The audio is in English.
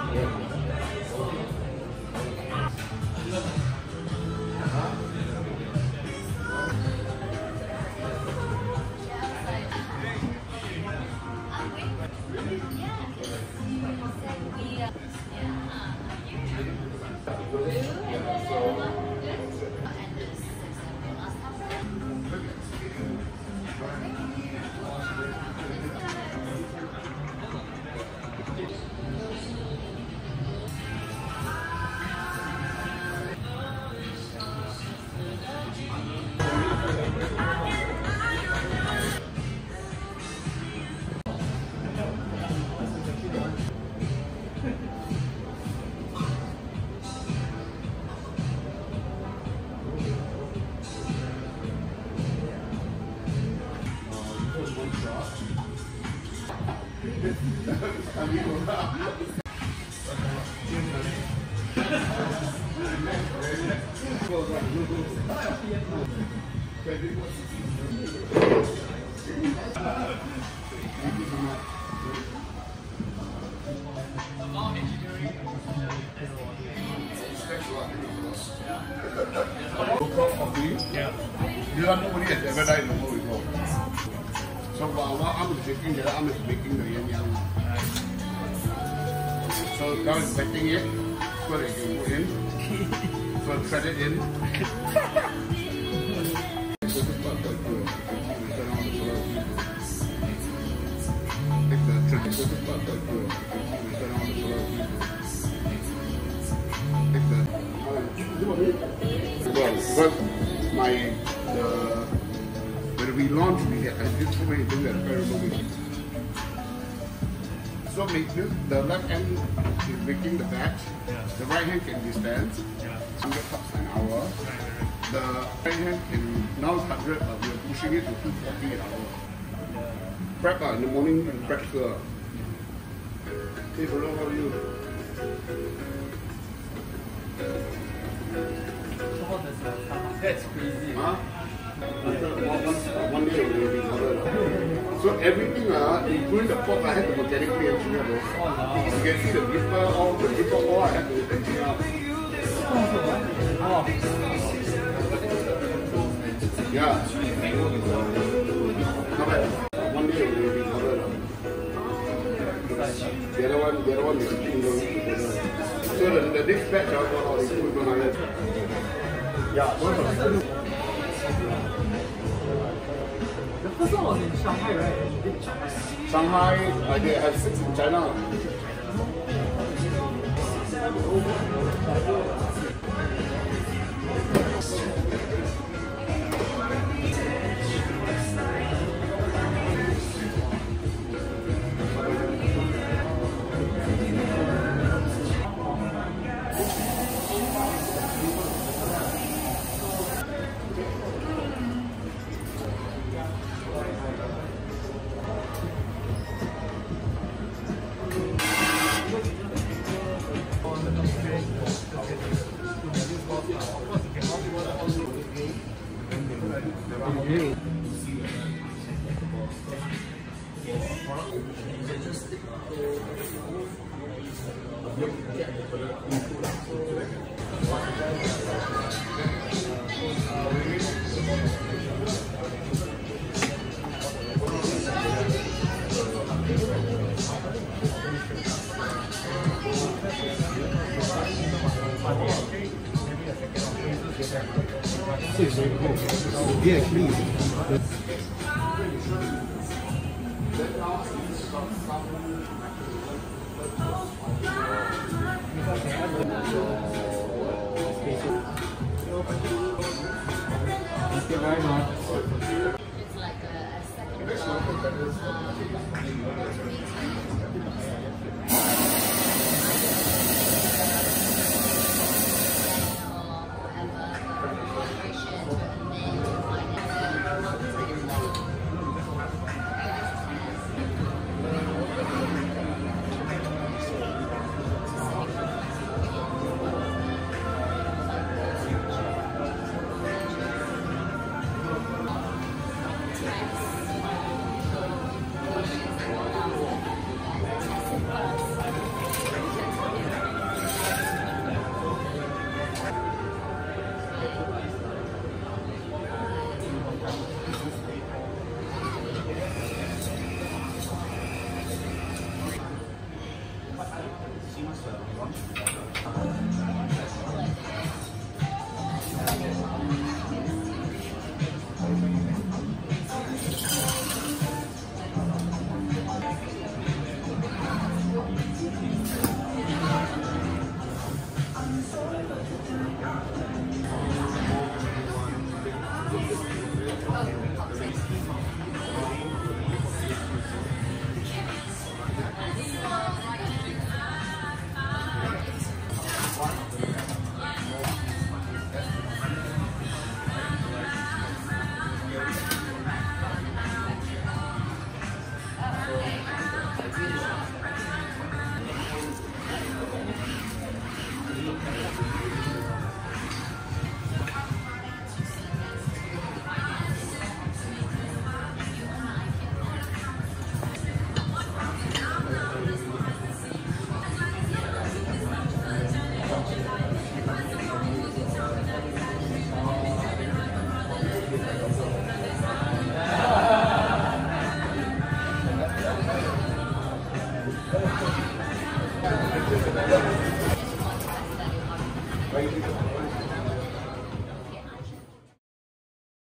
Local coffee. Yeah. Nobody has ever died in the world before. So while one arm is shaking, the other arm is making the yang yang. So now it's setting it so that you can put in. So thread it in. Because when we launched, I did so many things that are very moving. So the left hand is making the batch, the right hand can dispense, 100 cups an hour. The right hand can now 100, but we are pushing it to 240 an hour. Prep in the morning and prep here. Hey, hello, how are you? That's crazy. Huh? One day will be covered. So everything, including the pot, I had to mechanically engineer those. You can see the dripper, all I had to engineer out. Yeah. Not bad. One day will be covered. The other one is sitting together. So the next batch I'll go out is yeah, the first one was in Shanghai, right? Shanghai, I have 6 in China. Yeah, please. Thank you very much. It's like a second